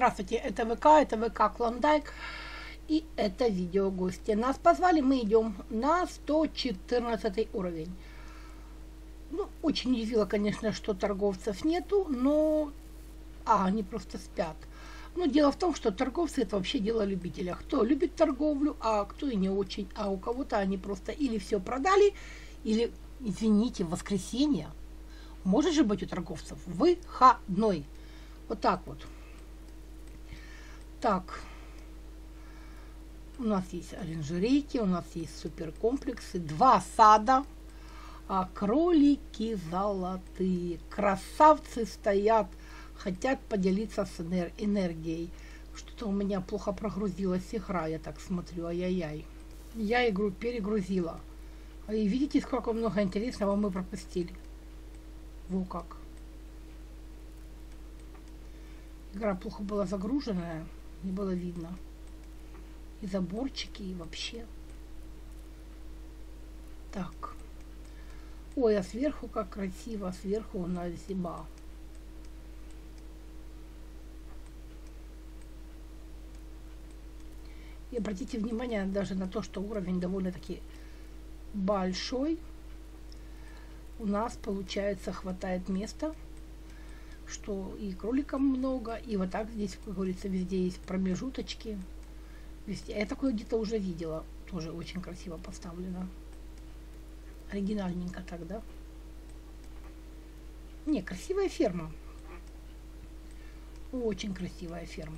Здравствуйте, это ВК Клондайк, и это видео гости. Нас позвали, мы идем на 114 уровень. Ну, очень удивило, конечно, что торговцев нету, но... они просто спят. Но дело в том, что торговцы это вообще дело любителя. Кто любит торговлю, а кто и не очень. А у кого-то они просто или все продали, или, извините, в воскресенье. Может же быть у торговцев выходной. Вот так вот. Так. У нас есть оранжерейки, у нас есть суперкомплексы, 2 сада. А кролики золотые. Красавцы стоят, хотят поделиться с энергией. Что-то у меня плохо прогрузилась игра, я так смотрю, ай-яй-яй. Я игру перегрузила. И видите, сколько много интересного мы пропустили. Во как. Игра плохо была загруженная, не было видно. И заборчики, и вообще. Так. Ой, а сверху как красиво, сверху у нас зима. И обратите внимание даже на то, что уровень довольно-таки большой. У нас, получается, хватает места, что и кроликам много, и вот так здесь, как говорится, везде есть промежуточки. Везде. Я такое где-то уже видела, тоже очень красиво поставлено. Оригинальненько так, да? Не, красивая ферма. Очень красивая ферма.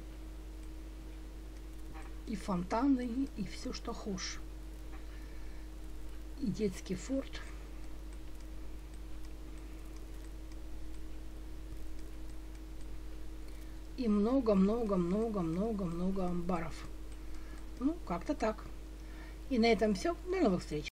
И фонтаны, и все, что хочешь. И детский форт. И много-много-много-много-много амбаров. Ну, как-то так. И на этом все. До новых встреч.